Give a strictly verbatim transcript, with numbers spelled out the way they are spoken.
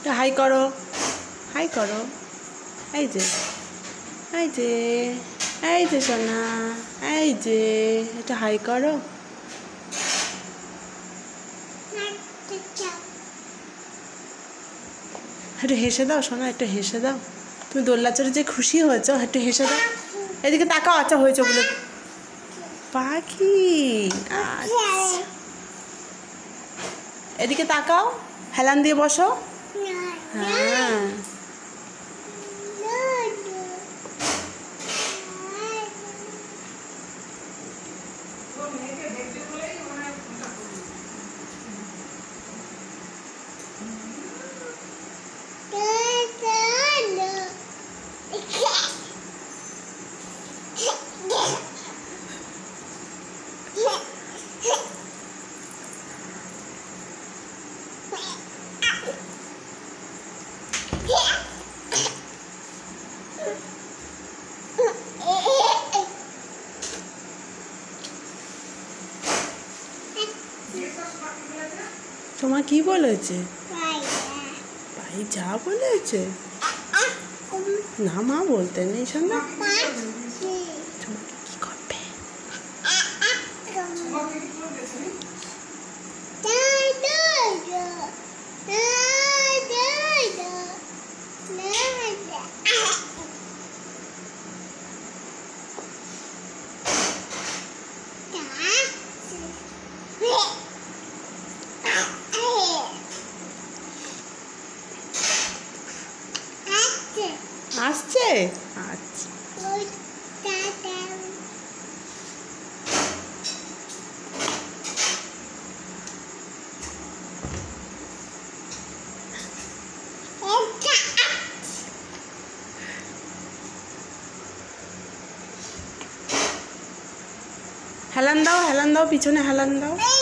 High করো, high করো। এই যে এই যে এই যে সোনা, এই যে এটা হাই করো। একটু হেসে দাও সোনা, একটু হেসে দাও। তুমি দোলনা চড়ে যে খুশি হয়েছো, একটু হেসে দাও। এদিকে তাকাও। আচ্ছা হয়েছে ওগুলো পাখি। আচ্ছা এদিকে তাকাও, হেলান দিয়ে বসো। হ্যাঁ তোমার কি বলেছে? ভাই যা বলেছে না মা বলতে নেই শোনা। তোমাকে কি করবে? আসছে আচ্ছা হেলান দাও, হেলান দাও, পিছনে হেলান দাও।